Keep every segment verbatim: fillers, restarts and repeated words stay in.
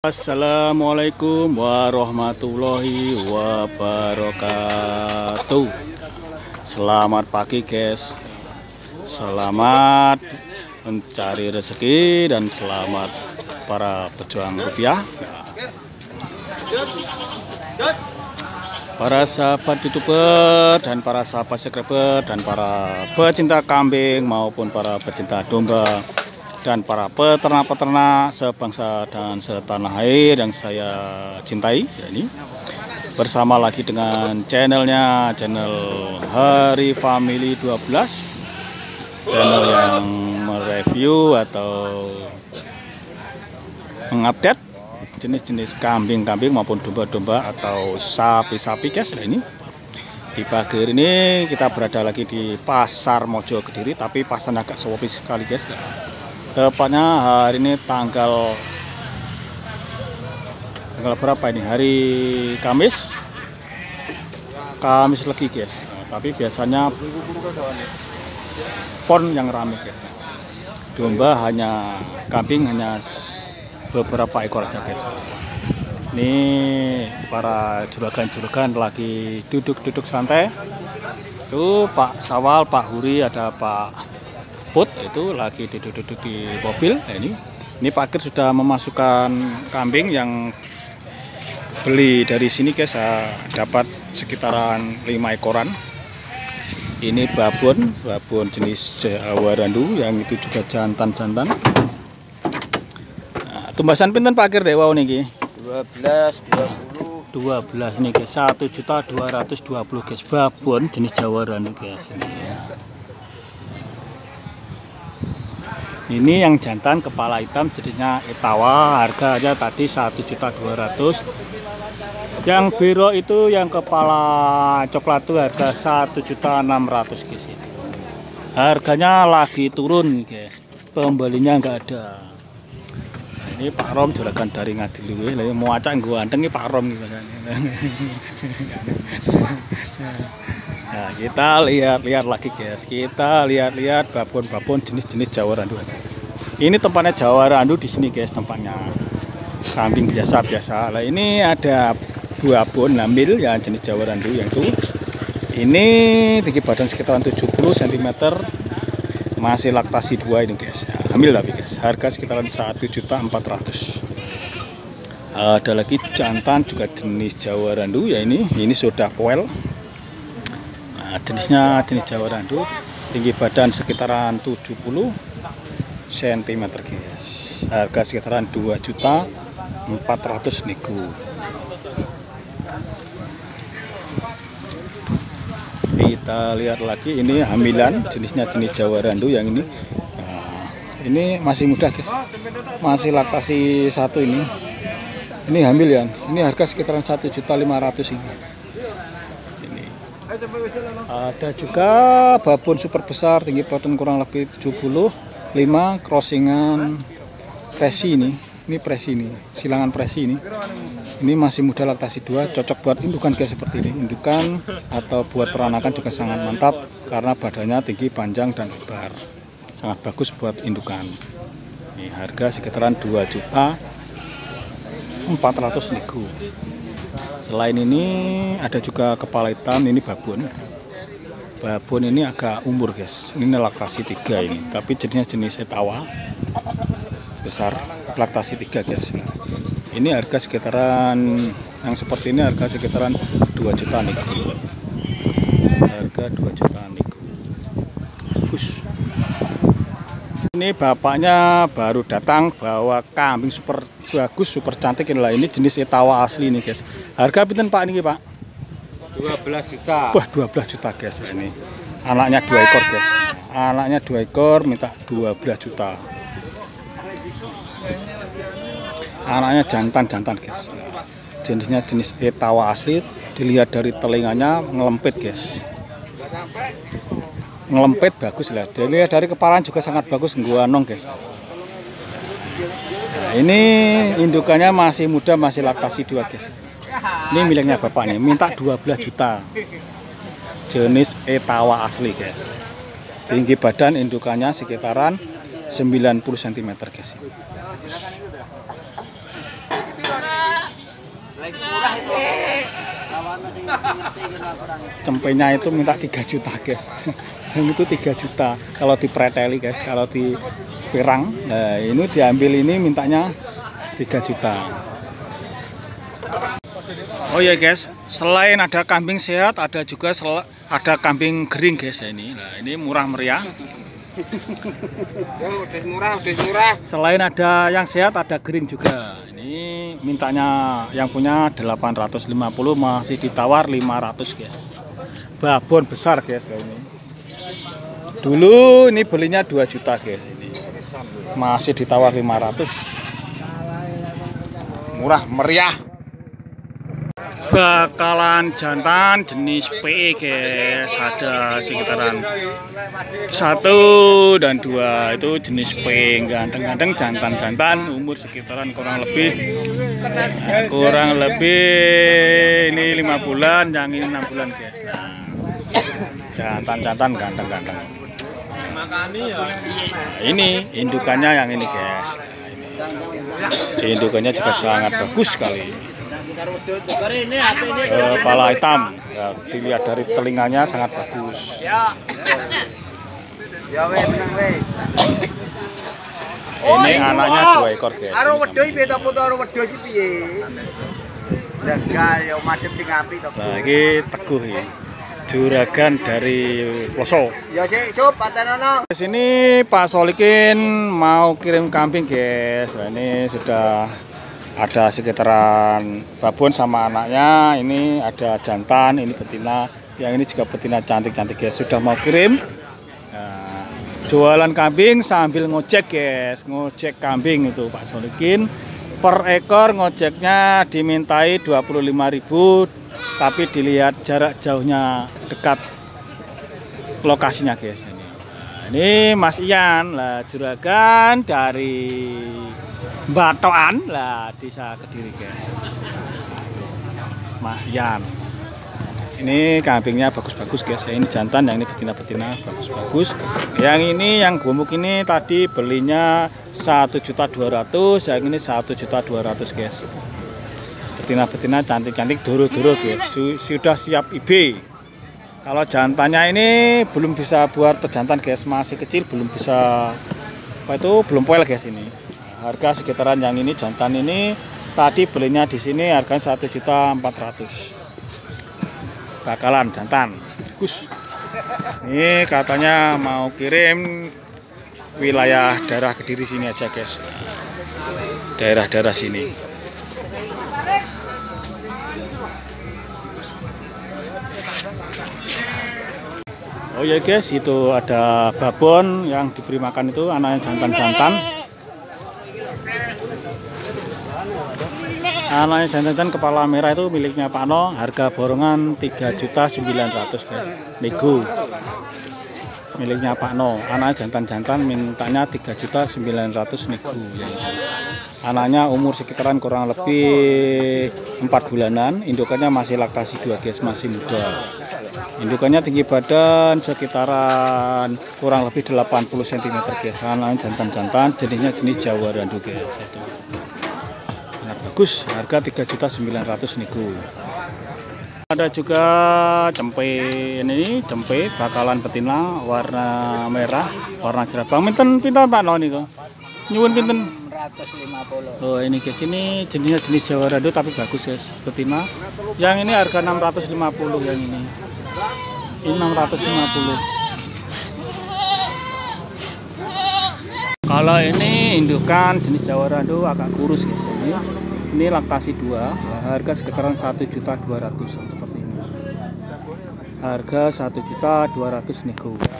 Assalamualaikum warahmatullahi wabarakatuh. Selamat pagi guys. Selamat mencari rezeki dan selamat para pejuang rupiah. Para sahabat YouTuber dan para sahabat subscriber dan para pecinta kambing maupun para pecinta domba dan para peternak-peternak sebangsa dan setanah air yang saya cintai, ya ini bersama lagi dengan channelnya channel Hari Family dua belas, channel yang mereview atau mengupdate jenis-jenis kambing-kambing maupun domba-domba atau sapi-sapi guys. Nah, ini di pagi hari ini kita berada lagi di Pasar Mojo Kediri, tapi pasarnya agak sepi sekali guys. Nah, tepatnya hari ini tanggal tanggal berapa ini? Hari Kamis. Kamis lagi guys. Nah, tapi biasanya pon yang ramai guys. Domba hanya, kambing hanya beberapa ekor aja guys. Ini para juragan-juragan lagi duduk-duduk santai. Itu Pak Sawal, Pak Huri, ada Pak Put itu lagi duduk-duduk di mobil. Nah, ini ini Pak Kir sudah memasukkan kambing yang beli dari sini guys, dapat sekitaran lima ekoran. Ini babon, babon jenis Jawa Randu yang itu juga jantan-jantan. Nah, tumbasan pinten Pak Kir dewa niki? dua belas, dua puluh. dua belas nih guys, satu juta dua ratus dua puluh guys, babon jenis Jawa Randu guys. Ini ya. Ini yang jantan kepala hitam jenisnya Etawa, harganya tadi satu juta dua ratus. Yang biru itu yang kepala coklat itu harga satu juta enam ratus guys. Harganya lagi turun guys, pembelinya enggak ada. Ini Pak Rom juragan dari Ngadiluwe, lha mau acak gua anteng Pak Rom gitu kan. Nah, kita lihat-lihat lagi guys. Kita lihat-liat babon-babon jenis-jenis Jawa Randu aja. Ini tempatnya Jawa Randu di sini guys, tempatnya kambing biasa-biasa. Nah, ini ada babon hamil yang jenis Jawa Randu yang itu. Ini tinggi badan sekitaran tujuh puluh sentimeter. Masih laktasi dua ini guys. Nah, hamil tapi guys. Harga sekitaran satu juta empat ratus. Ada lagi jantan juga jenis Jawa Randu ya ini. Ini sudah poel. Jenisnya jenis Jawa Randu, tinggi badan sekitaran tujuh puluh sentimeter guys. Harga sekitaran dua juta empat ratus nego. Kita lihat lagi, ini hamilan jenisnya jenis Jawa Randu yang ini. Nah, ini masih muda guys, masih laktasi satu ini. Ini hamil ya. Ini harga sekitaran satu juta lima ratus ini. Ada juga babon super besar, tinggi badan kurang lebih tujuh puluh lima, crossingan presi ini. Ini presi ini, silangan presi ini. Ini masih muda laktasi dua, cocok buat indukan guys seperti ini. Indukan atau buat peranakan juga sangat mantap karena badannya tinggi, panjang dan lebar. Sangat bagus buat indukan. Ini harga sekitaran dua juta empat ratus nego. Selain ini ada juga kepala hitam, ini babon. Babon ini agak umur guys. Ini laktasi tiga ini, tapi jenisnya jenis Etawa. Besar, laktasi tiga guys. Ini harga sekitaran yang seperti ini harga sekitaran dua juta nego. Harga dua juta nego. Bagus. Ini bapaknya baru datang bawa kambing super bagus, super cantik inilah. Ini jenis Etawa asli nih guys. Harga pinten Pak ini Pak? dua belas juta. Wah, dua belas juta guys ini. Anaknya dua ekor guys. Anaknya dua ekor minta dua belas juta. Anaknya jantan-jantan guys. Jenisnya jenis Etawa asli. Dilihat dari telinganya ngelempit guys. Ngelempit bagus lah. Dilihat dari kepalanya juga sangat bagus, ngguanong guys. Nah, ini indukannya masih muda, masih laktasi dua guys. Ini miliknya bapak nih, minta dua belas juta. Jenis Etawa asli guys. Tinggi badan indukannya sekitaran sembilan puluh sentimeter guys. Cempenya itu minta tiga juta guys. Yang itu tiga juta kalau dipreteli guys, kalau di pirang. Nah, ini diambil ini mintanya tiga juta. Oh ya guys, selain ada kambing sehat, ada juga ada kambing kering guys ya ini. Nah, ini murah meriah. Udah murah, udah murah. Selain ada yang sehat, ada kering juga. Ini mintanya yang punya delapan ratus lima puluh, masih ditawar lima ratus guys. Babon besar guys kayak ini. Dulu ini belinya dua juta guys ini. Masih ditawar lima ratus. Murah meriah. Bakalan jantan jenis P E guys, ada sekitaran satu dan dua itu jenis P E, ganteng-ganteng jantan-jantan, umur sekitaran kurang lebih nah, kurang lebih ini lima bulan, yang ini enam bulan guys. Nah, jantan-jantan ganteng-ganteng. Nah, ini indukannya yang ini guys. Nah, ini. Indukannya juga sangat bagus sekali. Kepala hitam, ya, dilihat dari telinganya sangat bagus. Ini anaknya dua ekor guys. Nah, ini teguh ya, juragan dari Ploso. Di sini Pak Solikin mau kirim kambing guys. Nah, ini sudah ada sekitaran babon sama anaknya, ini ada jantan, ini betina, yang ini juga betina cantik-cantik guys, sudah mau kirim. Nah, jualan kambing sambil ngojek guys, ngojek kambing itu Pak Solikin. Per ekor ngojeknya dimintai dua puluh lima ribu, tapi dilihat jarak jauhnya dekat lokasinya guys. Ini, nah, ini Mas Ian lah, juragan dari Batoan lah, desa Kediri guys. Mas Yan. Ini kambingnya bagus-bagus guys. Ini jantan, yang ini betina-betina bagus-bagus. Yang ini yang gemuk ini tadi belinya satu juta dua ratus ribu, yang ini satu juta dua ratus ribu guys. Betina-betina cantik-cantik, doro-doro guys. Sudah siap I B. Kalau jantannya ini belum bisa buat pejantan guys, masih kecil, belum bisa apa itu, belum poel guys ini. Harga sekitaran yang ini jantan ini tadi belinya di sini harganya satu juta empat ratus ribu. Bakalan jantan. Bagus. Ini katanya mau kirim wilayah daerah Kediri sini aja guys. Daerah-daerah sini. Oh ya guys, itu ada babon yang diberi makan itu anaknya jantan-jantan. Anaknya jantan kepala merah itu miliknya Pak No, harga borongan tiga juta sembilan ratus ribu guys. Nego. Miliknya Pak No. Anaknya jantan-jantan mintanya tiga juta sembilan ratus ribu nego. Anaknya umur sekitaran kurang lebih empat bulanan, indukannya masih laktasi dua guys, masih muda. Indukannya tinggi badan sekitaran kurang lebih delapan puluh sentimeter guys. Anaknya jantan-jantan, jenisnya jenis Jawa Randu guys itu. Bagus, harga tiga juta sembilan ratus ribu nego. Ada juga cempe, ini cempe bakalan betina warna merah, warna jerabang. Minten pinten Pak No niku? Nyuwun pinten? enam ratus lima puluh. Oh, ini guys, ini jenisnya jenis Jawa Randu tapi bagus guys, betina. Yang ini harga enam ratus lima puluh, yang ini. Ini enam ratus lima puluh. Kalau ini indukan jenis Jawa Randu agak kurus guys ini. Ini laktasi dua, harga sekitaran satu juta dua ratus ribu seperti ini. Harga satu juta dua ratus ribu nego.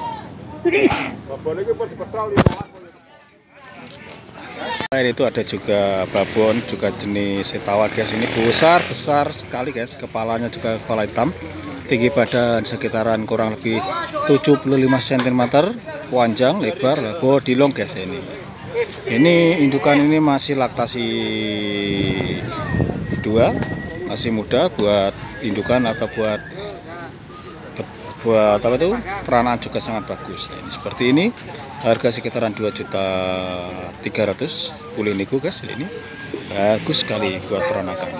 Itu ada juga babon, juga jenis setawar guys. Ini besar besar sekali guys, kepalanya juga kepala hitam, tinggi badan sekitaran kurang lebih tujuh puluh lima sentimeter, panjang lebar, body long guys ini. Ini indukan ini masih laktasi dua, masih muda buat indukan atau buat buat apa itu peranaan juga sangat bagus. Nah, ini seperti ini harga sekitaran dua juta tiga ratus pulih nego guys. Ini bagus sekali buat peranakan.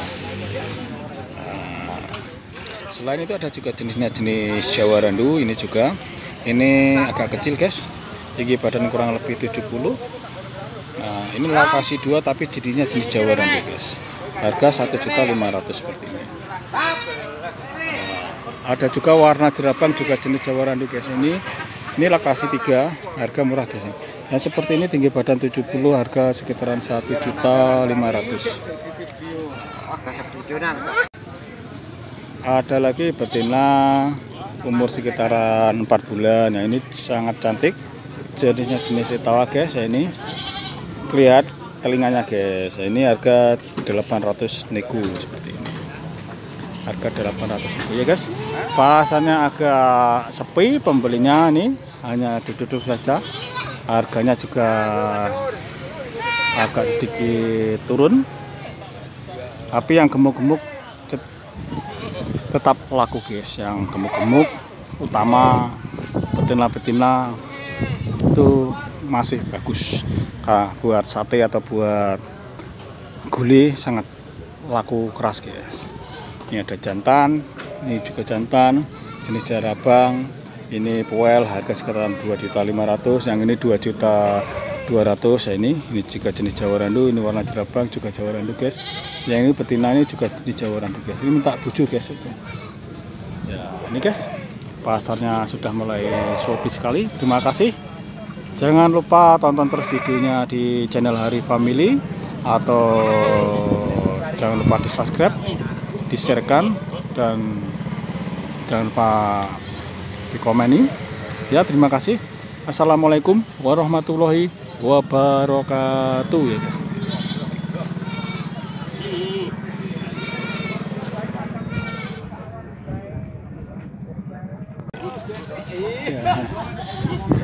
Nah, selain itu ada juga jenisnya jenis Jawa Randu. Ini juga ini agak kecil guys, tinggi badan kurang lebih tujuh puluh. Nah, ini lokasi dua tapi jadinya jenis Jawa Randu guys. Harga satu juta lima ratus seperti ini. Nah, ada juga warna jerabang juga jenis Jawa Randu guys. Ini ini lokasi tiga, harga murah guys. Yang seperti ini tinggi badan tujuh puluh, harga sekitaran satu juta lima ratus. Ada lagi betina umur sekitaran empat bulan. Nah, ini sangat cantik. Jenisnya jenis Etawa guys. Ini lihat telinganya guys. Ini harga delapan ratus nego seperti ini. Harga delapan ratus nego ya guys. Pasarnya agak sepi, pembelinya ini hanya duduk-duduk saja. Harganya juga agak sedikit turun. Tapi yang gemuk-gemuk tetap laku guys. Yang gemuk-gemuk utama betina-betina itu masih bagus. Nah, buat sate atau buat gulai sangat laku keras guys. Ini ada jantan, ini juga jantan jenis Jarabang. Ini poel harga sekitaran dua juta lima ratus, yang ini dua juta dua ratus. Ya, ini ini juga jenis Jawa Randu, ini warna Jarabang juga Jawa Randu guys. Yang ini betina ini juga jenis Jawa Randu guys. Ini minta buju guys itu. Ya, ini guys. Pasarnya sudah mulai sepi sekali. Terima kasih. Jangan lupa tonton terus videonya di channel Hari Family, atau jangan lupa di subscribe, di sharekan, dan jangan lupa di komeni. Ya, terima kasih. Assalamualaikum warahmatullahi wabarakatuh ya. Ya.